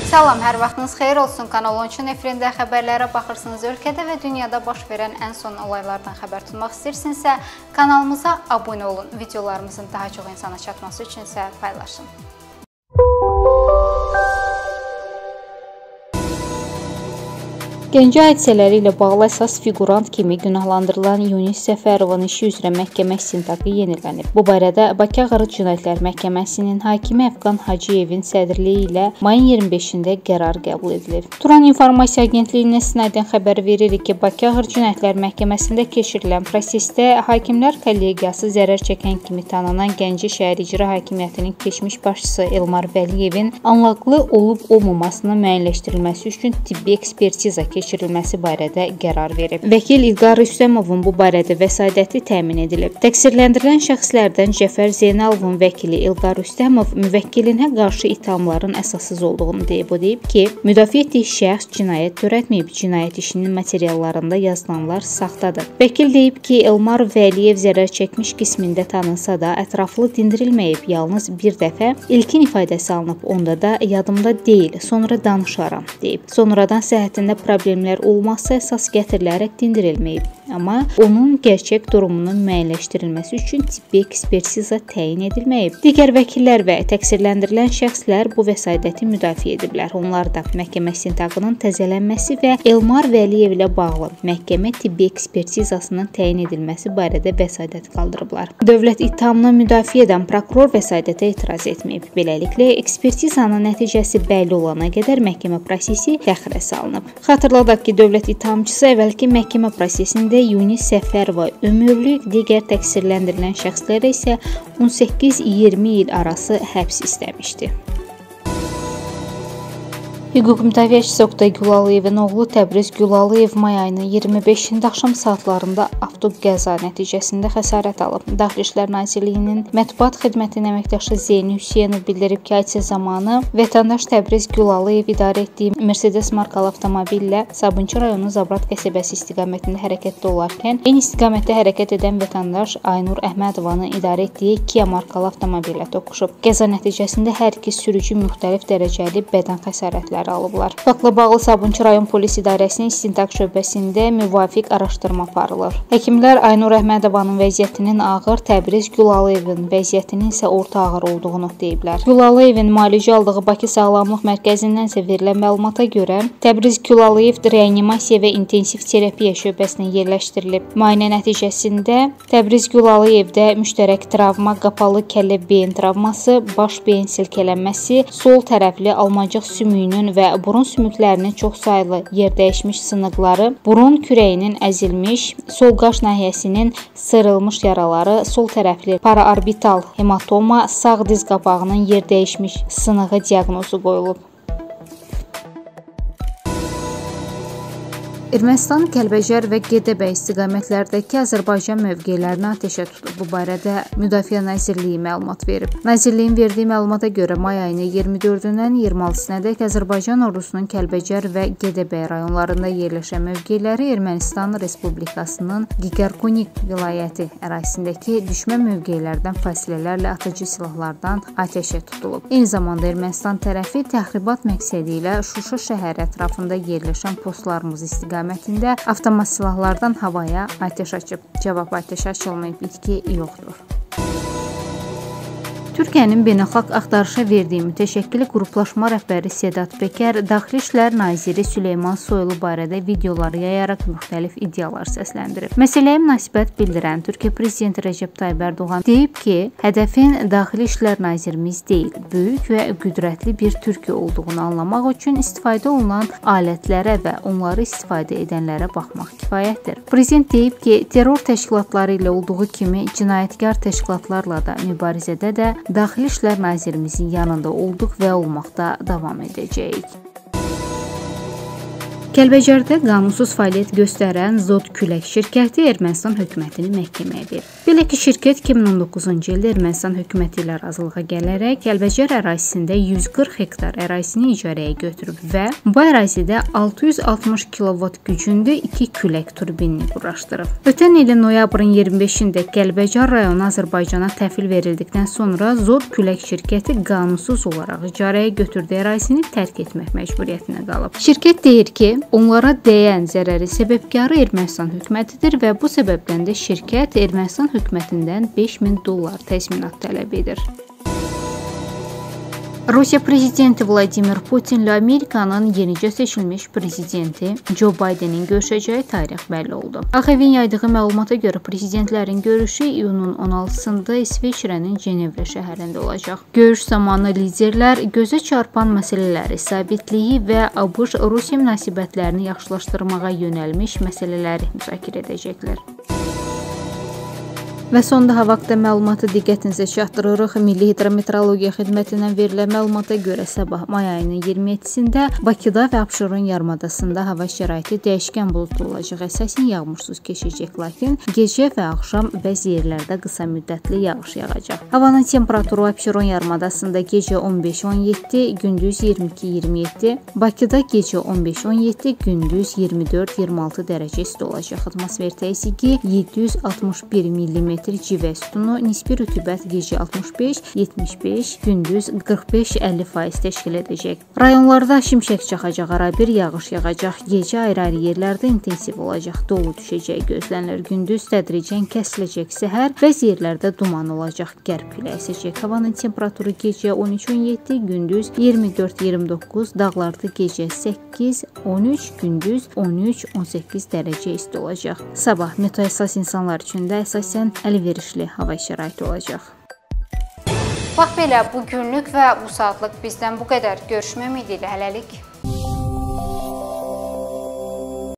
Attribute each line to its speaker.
Speaker 1: Salam, hər vaxtınız xeyir olsun. Kanal 13-ün efirində xəbərlərə baxırsınız. Ölkədə və dünyada baş verən ən son olaylardan xəbər tutmaq istəyirsinizsə, kanalımıza abunə olun. Videolarımızın daha çox insana çatması üçün isə paylaşın. Gəncə hadisələri ilə bağlı əsas figurant kimi günahlandırılan Yunis Səfərovun işi üzrə məhkəmə istintaqı yenilənib. Bu barədə Bakı Ağır Cinayətlər Məhkəməsinin hakimi Əfqan Hacıyevin sədrliyi ilə mayın 25-də qərar qəbul edilib. Turan İnformasiya Agentliyinə istinadən xəbər veririk ki, Bakı Ağır Cinayətlər Məhkəməsində keçirilən prosesdə Hakimlər Kollegiyası zərər çəkən kimi tanınan Gəncə şəhər icra hakimiyyətinin keçmiş başçısı Elmar Vəliyevin anlaqlı olub-olmamasının müəyyənləşdirilməsi üçün tibbi ekspertiza keçirilməsi barədə qərar verib. Vəkil İlqar Rüstəmovun bu barədə vəsadəti təmin edilib. Təqsirləndirilən şəxslərdən Cəfər Zeynalovun vəkili İlqar Rüstəmov müvəkkilinə qarşı ithamların əsassız olduğunu deyib. O deyib ki, müdafiə etdiyi şəxs cinayət törətməyib, cinayət işinin materiallarında yazılanlar saxtadır. Vəkil deyib ki, Elmar Vəliyev zərər çəkmiş qismində tanınsa da ətraflı dindirilməyib, yalnız bir dəfə ilkin ifadəsi alınıb, onda da yadımda deyil, sonra danışaram deyib. Sonradan səhhətində problemlər olmazsa əsas gətirilərək dindirilməyib. Amma onun gerçək durumunun müəyyənləşdirilməsi üçün tibbi ekspertiza təyin edilməyib. Digər vəkillər və təqsirləndirilən şəxslər bu vəsadəti müdafiə ediblər. Onlar da məhkəmə istintaqının təzələnməsi və Elmar Vəliyev ilə bağlı məhkəmə tibbi ekspertizasının təyin edilməsi barədə vəsadət qaldırıblar. Dövlət ittihamını müdafiə edən prokuror vəsadətə etiraz etməyib. Beləliklə, ekspertizanın nəticəsi bəlli olana qədər məhkəmə prosesi təxirə salınıb. Xatırladaq ki, dövlət ittihamçısı əvvəlki məhkəmə prosesində Yunis Səfərova ömürlük, digər təqsirləndirilən şəxslərə isə 18-20 il arası həbs istəmişdi. Hüquq müdafiəçisi Oqtay Gülalıyevin oğlu Təbriz Gülalıyev may ayının 25-də axşam saatlarında avtoqəza nəticəsində xəsarət alıb. Daxili İşlər Nazirliyinin mətbuat xidmətinin əməkdaşı Zeyni Hüseynov bildirib ki, hadisə zamanı vətəndaş Təbriz Gülalıyev idarə etdiyi Mercedes markalı avtomobillə Sabunçu rayonu Zabrat qəsəbəsi istiqamətində hərəkətdə olarkən, eyni istiqamətdə hərəkət edən vətəndaş Aynur Əhmədovanın idarə etdiyi Kia markalı avtomobillə toqquşub. Qəza nəticəsində hər iki sürücü müxtəlif dərəcəli bədən xəsarətləri alıblar. Faktla bağlı Sabunçu rayon polis idarəsinin istintaq şöbəsində müvafiq araşdırma aparılır. Həkimlər Aynur Əhmədovanın vəziyyətinin ağır, Təbriz Gülalıyevin vəziyyətinin isə orta ağır olduğunu deyiblər. Gülalıyevin müalicə aldığı Bakı Sağlamlıq Mərkəzindən isə verilən məlumata görə Təbriz Gülalıyev reanimasiya və intensiv terapiya şöbəsinə yerləşdirilib. Müayinə nəticəsində Təbriz Gülalıyevdə müştərək travma, qapalı kəllə beyin travması, baş beyin silkələnməsi, sol tərəfli almacıq sümüyünün və burun sümüklərinin çoxsaylı yerdəyişmiş sınıqları, burun kürəyinin əzilmiş, sol qaş nahiyəsinin sırılmış yaraları, sol tərəfli paraorbital hematoma, sağ diz qapağının yerdəyişmiş sınığı diaqnozu qoyulub. Ermənistan Kəlbəcər və Gədəbəy istiqamətlərdəki Azərbaycan mövqelərini atəşə tutub. Bu barədə Müdafiə Nazirliyi məlumat verib. Nazirliyin verdiyi məlumata görə may ayının 24-dən 26-sınadək Azərbaycan ordusunun Kəlbəcər və Gədəbəy rayonlarında yerləşən mövqeləri Ermənistan Respublikasının Gigarkunik vilayəti ərazisindəki düşmən mövqelərdən fasilələrlə atıcı silahlardan atəşə tutulub. Eyni zamanda Ermənistan tərəfi təxribat məqsədi ilə Şuşa şəhəri ətrafında yerləşən postlarımız istiqamətində avtomat silahlardan havaya atəş açıb. Cavab atəş açılmayıb, itki yoxdur. Türkiyənin beynəlxalq axtarışa verdiyi mütəşəkkil qruplaşma rəhbəri Sedat Pəkər, Daxili İşlər Naziri Süleyman Soylu barədə videoları yayaraq müxtəlif iddialar səsləndirib. Məsələyə münasibət bildirən Türkiyə Prezidenti Rəcəb Tayyib Ərdoğan deyib ki, hədəfin Daxili İşlər Nazirimiz deyil, böyük və qüdrətli bir Türkiyə olduğunu anlamaq üçün istifadə olunan alətlərə və onları istifadə edənlərə baxmaq kifayətdir. Prezident deyib ki, terror təşkilatları ilə olduğu kimi cinayətkar təşkilatlarla da mübarizədə də Daxili İşlər Nazirimizin yanında olduq və olmaqda davam edəcəyik. Kəlbəcərdə qanunsuz fəaliyyət göstərən Zod Külək şirkəti Ermənistan hökumətini məhkəməyə verib. Belə ki, şirkət 2019-cu ildə Ermənistan hökuməti ilə razılığa gələrək Kəlbəcər ərazisində 140 hektar ərazisini icarəyə götürüb və bu ərazidə 660 kilovat gücündə 2 külək turbinini quraşdırıb. Ötən ilin noyabrın 25-də Kəlbəcər rayonu Azərbaycana təhvil verildikdən sonra Zod Külək şirkəti qanunsuz olaraq icarəyə götürdüyü ərazisini tərk etmək məcburiyyətinə qalıb. Şirkət deyir ki, onlara dəyən zərəri səbəbkarı Ermənistan hökumətidir və bu səbəbdən də şirkət Ermənistan hökumətindən $5000 təzminat tələb edir. Rusiya prezidenti Vladimir Putinlə Amerikanın yenicə seçilmiş prezidenti Joe Bidenin görüşəcəyi tarix bəlli oldu. Ağ Evin yaydığı məlumata görə prezidentlərin görüşü iyunun 16-sında İsveçrənin Cenevra şəhərində olacaq. Görüş zamanı liderlər gözə çarpan məsələləri, sabitliyi və ABŞ-Rusiya münasibətlərini yaxşılaşdırmağa yönəlmiş məsələləri müzakirə edəcəklər. Və sonda hava haqqında məlumatı diqqətinizə çatdırırıq. Milli Hidrometeorologiya Xidmətindən verilən məlumata görə sabah may ayının 27-sində Bakıda və Abşeron yarımadasında hava şəraiti dəyişkən buludlu olacaq. Əsasən yağmursuz keçəcək, lakin gecə və axşam bəzi yerlərdə qısa müddətli yağış yağacaq. Havanın temperaturu Abşeron yarımadasında gecə 15-17, gündüz 22-27, Bakıda gecə 15-17, gündüz 24-26 dərəcə isti olacaq. Atmosfer təzyiqi 761 mm civə sütunu, nisbi rütubət gecə 65-75, gündüz 45-50% təşkil edəcək. Rayonlarda şimşək çaxacaq, arabir yağış yağacaq. Gecə ayrı-ayrı yerlərdə intensiv olacaq. Dolu düşəcəyi gözlənilir. Gündüz tədricən kəsiləcək. Səhər bəzi yerlərdə duman olacaq. Qərb küləyi əsəcək. Havanın temperaturu gecə 13-17, gündüz 24-29, dağlarda gecə 8-13, gündüz 13-18 dərəcə isti olacaq. Sabah meteohəssas insanlar üçün də əsasən əlverişli hava şəraiti olacaq.
Speaker 2: Bax belə, bu günlük və bu saatlıq bizdən bu qədər. Görüşmək ümidi ilə hələlik.